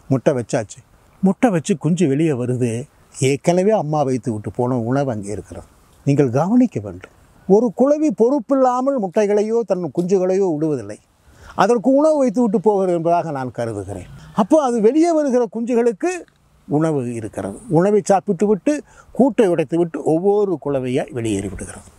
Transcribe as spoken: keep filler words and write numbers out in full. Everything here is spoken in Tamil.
முட்டை வச்சாச்சு. முட்டை வச்சு குஞ்சு வெளியே வருது. ஏற்கனவே அம்மா வைத்து விட்டு போன உணவு அங்கே இருக்கிறது. நீங்கள் கவனிக்க வேண்டும். ஒரு குளவி பொறுப்பில்லாமல் முட்டைகளையோ தன் குஞ்சுகளையோ விடுவதில்லை. அதற்கு உணவு வைத்து விட்டு போகிறது என்பதாக நான் கருதுகிறேன். அப்போ அது வெளியே வருகிற குஞ்சுகளுக்கு உணவு இருக்கிறது. உணவை சாப்பிட்டு விட்டு கூட்டை உடைத்து விட்டு ஒவ்வொரு குளவியாக வெளியேறி விடுகிறது.